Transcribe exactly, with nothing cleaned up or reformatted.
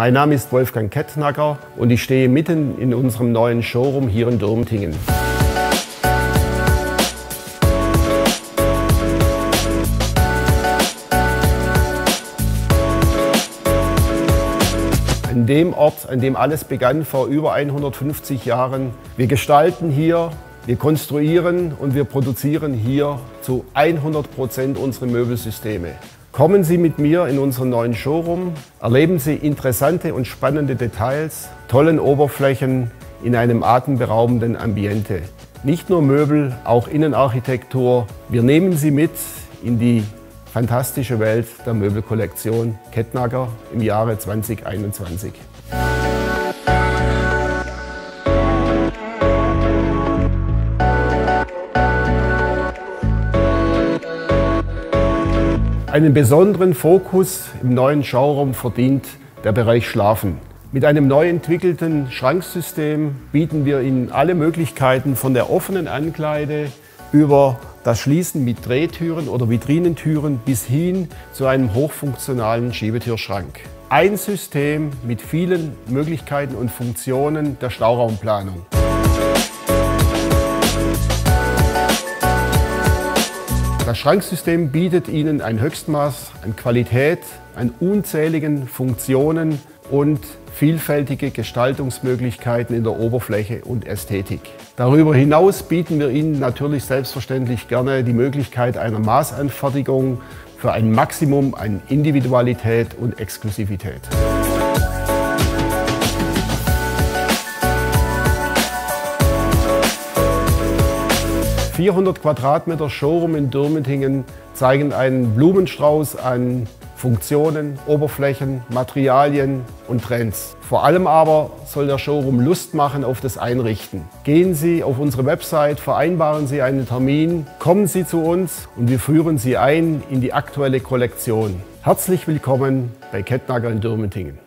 Mein Name ist Wolfgang Kettnacker und ich stehe mitten in unserem neuen Showroom hier in Dürmetingen. An dem Ort, an dem alles begann vor über hundertfünfzig Jahren. Wir gestalten hier, wir konstruieren und wir produzieren hier zu hundert Prozent unsere Möbelsysteme. Kommen Sie mit mir in unseren neuen Showroom, erleben Sie interessante und spannende Details, tollen Oberflächen in einem atemberaubenden Ambiente. Nicht nur Möbel, auch Innenarchitektur. Wir nehmen Sie mit in die fantastische Welt der Möbelkollektion Kettnacker im Jahre zweitausendeinundzwanzig. Einen besonderen Fokus im neuen Showroom verdient der Bereich Schlafen. Mit einem neu entwickelten Schranksystem bieten wir Ihnen alle Möglichkeiten von der offenen Ankleide über das Schließen mit Drehtüren oder Vitrinentüren bis hin zu einem hochfunktionalen Schiebetürschrank. Ein System mit vielen Möglichkeiten und Funktionen der Stauraumplanung. Das Schranksystem bietet Ihnen ein Höchstmaß an Qualität, an unzähligen Funktionen und vielfältige Gestaltungsmöglichkeiten in der Oberfläche und Ästhetik. Darüber hinaus bieten wir Ihnen natürlich selbstverständlich gerne die Möglichkeit einer Maßanfertigung für ein Maximum an Individualität und Exklusivität. vierhundert Quadratmeter Showroom in Dürmetingen zeigen einen Blumenstrauß an Funktionen, Oberflächen, Materialien und Trends. Vor allem aber soll der Showroom Lust machen auf das Einrichten. Gehen Sie auf unsere Website, vereinbaren Sie einen Termin, kommen Sie zu uns und wir führen Sie ein in die aktuelle Kollektion. Herzlich willkommen bei Kettnacker in Dürmetingen.